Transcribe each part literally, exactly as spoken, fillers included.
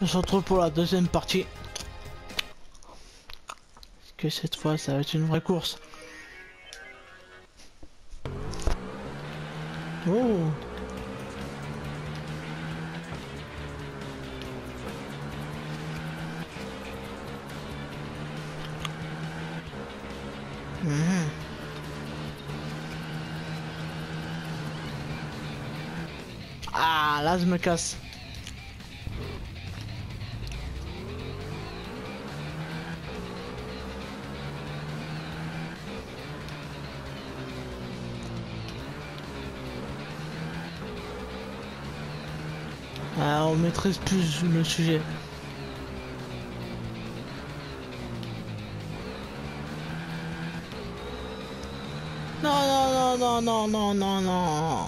On se retrouve pour la deuxième partie. Est-ce que cette fois ça va être une vraie course? Oh! Mmh. Ah, là je me casse. Ah, on maîtrise plus le sujet. Non, non, non, non, non, non, non, non.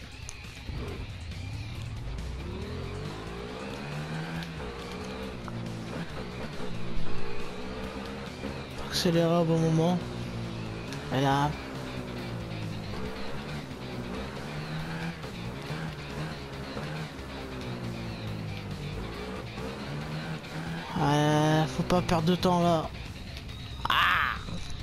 Accélérer au bon moment. Et là. Ouais, faut pas perdre de temps là. Ah!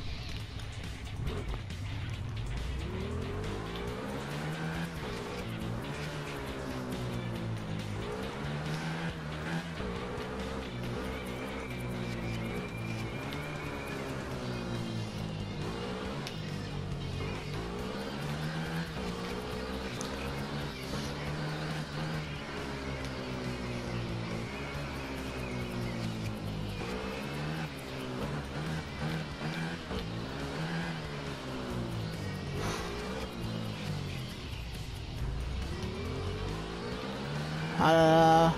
Ah là là.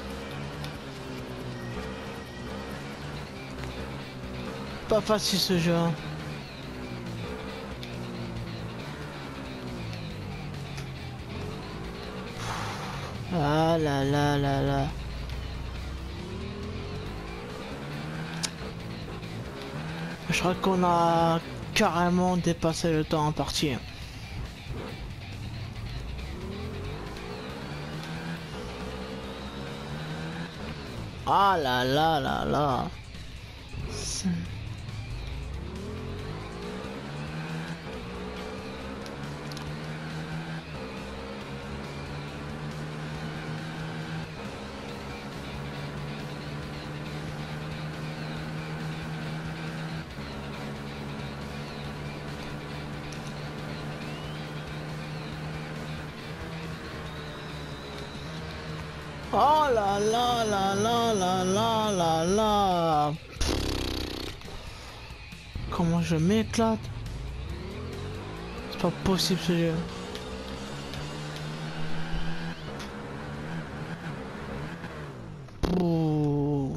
Pas facile ce jeu. Hein. Ah là là là là. Je crois qu'on a carrément dépassé le temps en partie. Ah là là là là. Oh là là là là là là là là. Comment je m'éclate. C'est pas possible ce jeu. Ouh.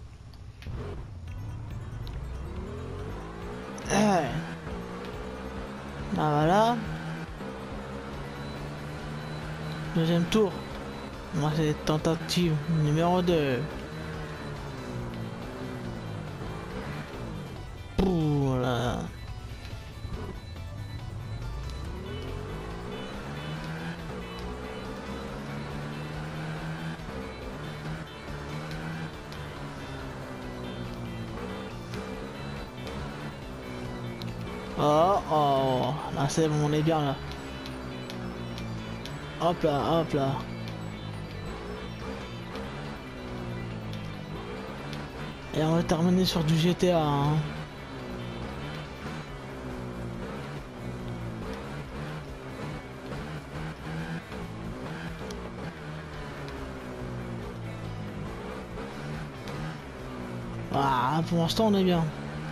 Eh. Ah voilà. Deuxième tour. Moi c'est tentative numéro deux. Ouh là. Oh oh. Là c'est bon, on est bien là. Hop là, hop là. Et on va terminer sur du G T A. Hein. Ah, pour l'instant on est bien.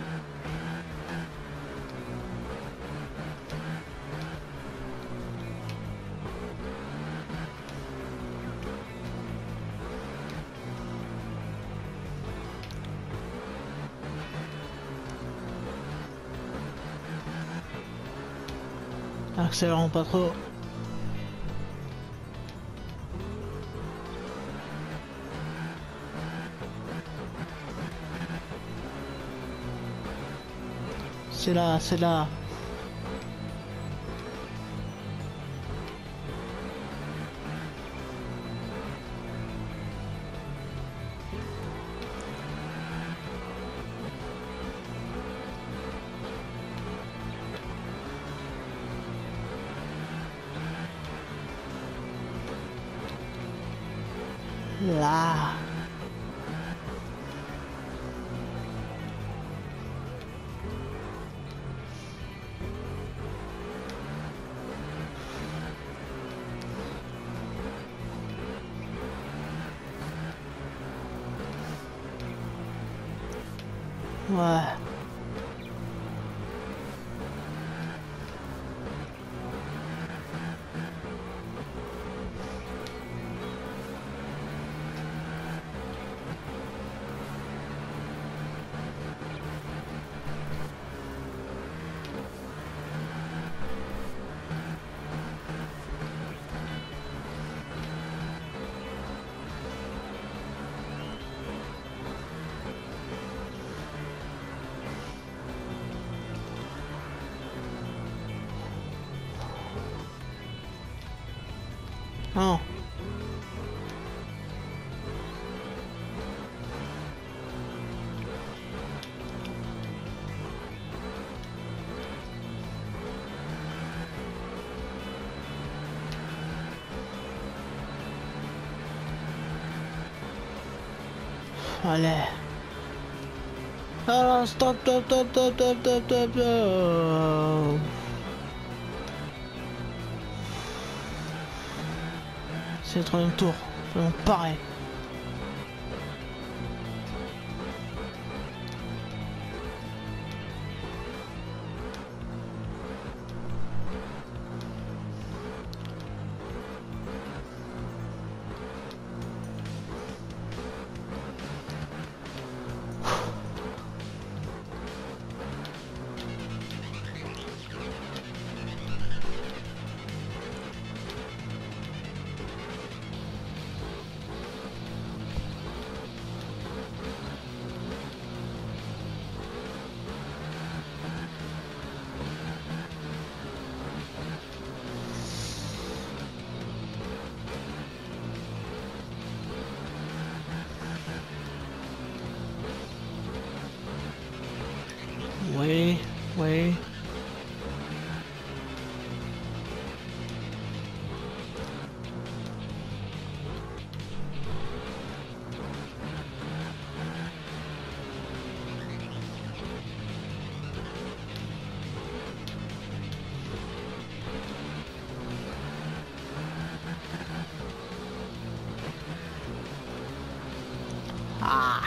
Accélérons pas trop. C'est là, c'est là. Là. Ouais. Non. Allez. Alors, stop, stop, stop, stop, stop, stop, stop, stop. C'est le troisième tour. Donc, pareil. Oui, oui. Ah.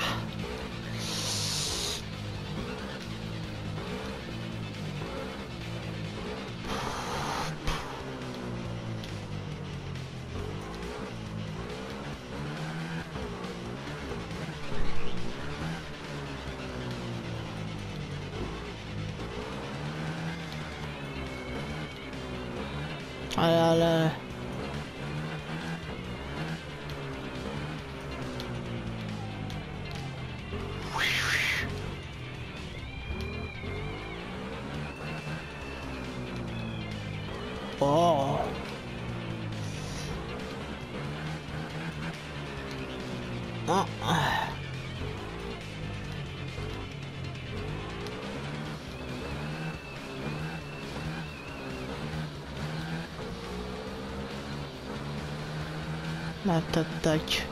Allez, allez. Oh. Ah. La tac.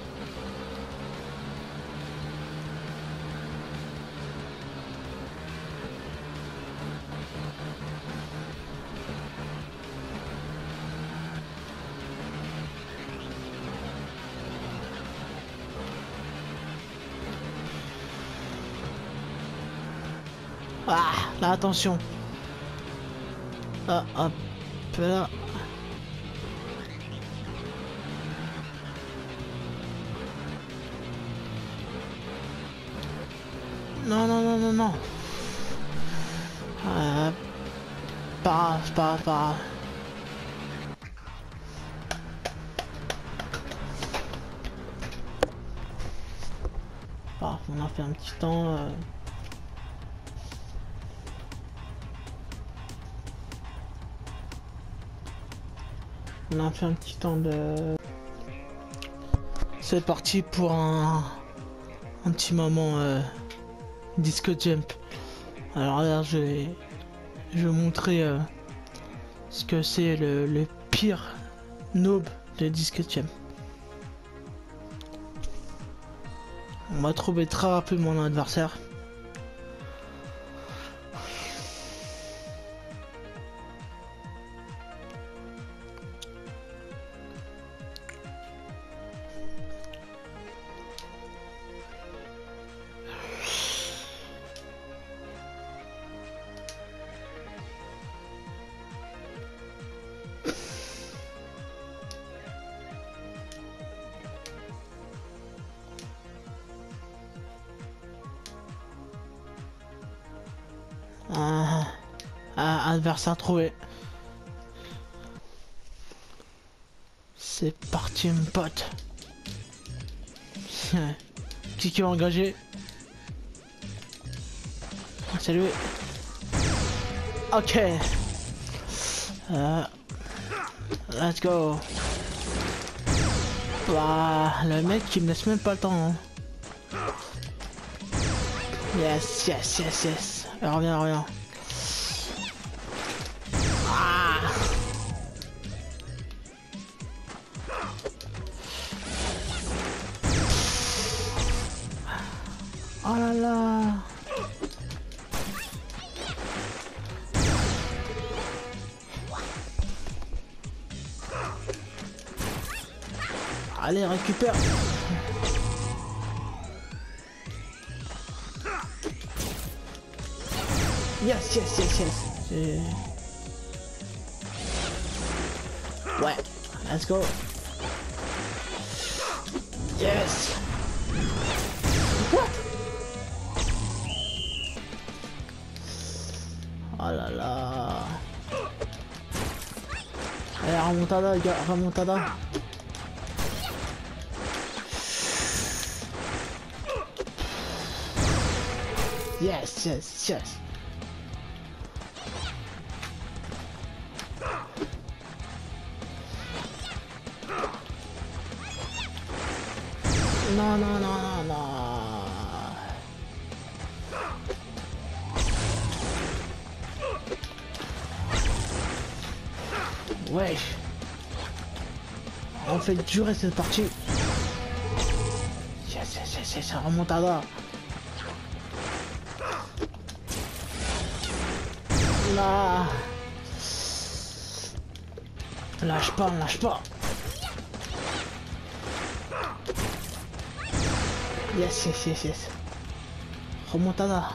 Ah, là, attention. Ah, hop là. Non, non, non, non, non. Euh, pas, pas, pas. Ah, on a fait un petit temps. Euh... On a fait un petit temps de... C'est parti pour un, un petit moment euh, disco jump. Alors là, je vais, je vais montrer euh, ce que c'est le, le pire noob de disco jump. On va trouver très rapidement mon adversaire. Ah, ah, adversaire trouvé. C'est parti, mon pote. Qui qui va engager? Salut. Ok. Euh, let's go. Bah, le mec qui me laisse même pas le temps. Hein. Yes, yes, yes, yes. Reviens, reviens. Ah. Oh là là. Allez, récupère. Yes, yes, yes, yes. Ouais, let's go. Yes. What? Oh là là. Allez, remontada, les gars, remontada. Yes, yes, yes. Non, non, non, non, non. Ouais. On fait durer cette partie. Yes, yes, yes, yes, ça remonte à là. Là. Lâche pas, lâche pas. Yes, yes, yes, yes. Remontada.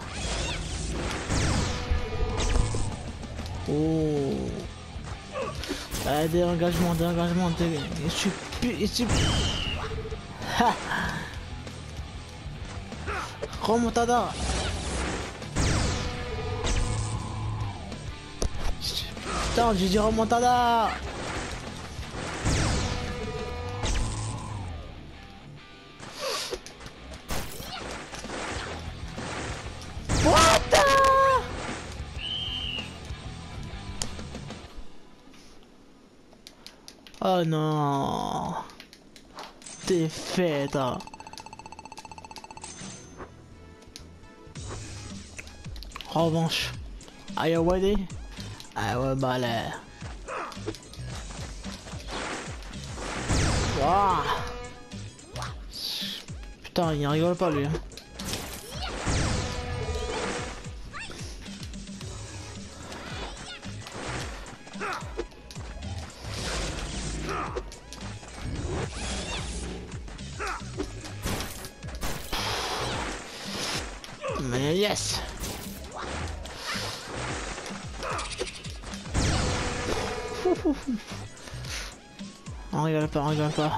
Oh. Ah, des engagements, des engagements, des... Je suis plus... Je suis... Ha. Remontada. Putain, j'ai dit remontada. Oh non. T'es fait, hein. Revanche. Are you ready? Ah ouais, bah là. Wow. Putain, il rigole pas lui. Mais yes. On rigole pas, on rigole pas.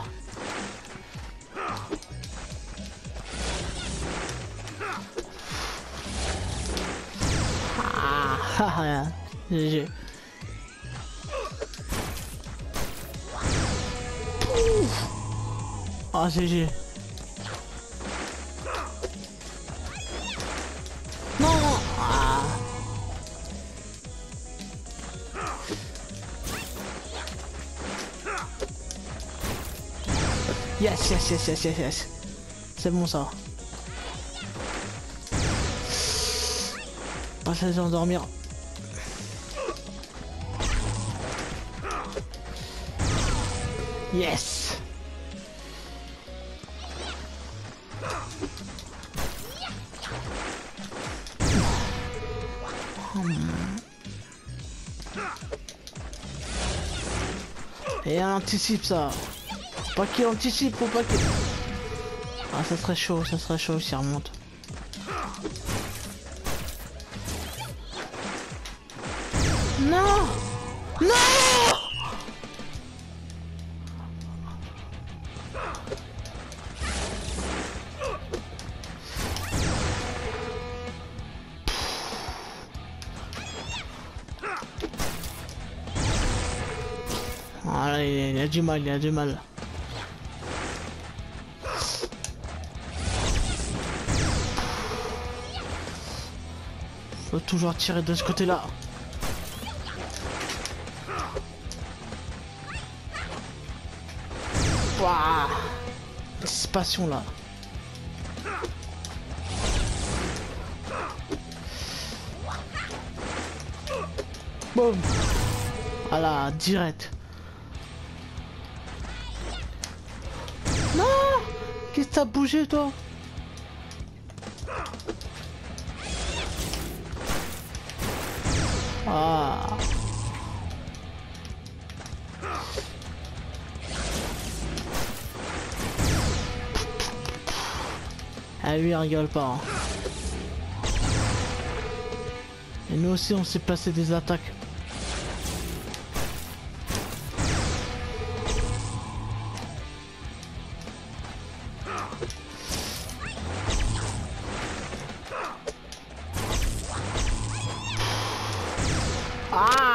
Ah, ah, G G. Ah, G G. Non, non. Ah. Yes, yes, yes, yes, yes, yes. C'est bon ça. Pas se laisser endormir. Yes. Et elle anticipe ça. Faut pas qu'il anticipe, faut pas qu'il... Ah, ça serait chaud, ça serait chaud s'il remonte. Non! Non! Ah, il a du mal, il a du mal. Faut toujours tirer de ce côté-là. Waouh! Anticipation là. Boum! Voilà, direct. Non! Qu'est-ce que t'as bougé toi? Ah! Ah lui il rigole pas. Hein. Et nous aussi on s'est placé des attaques. Ah!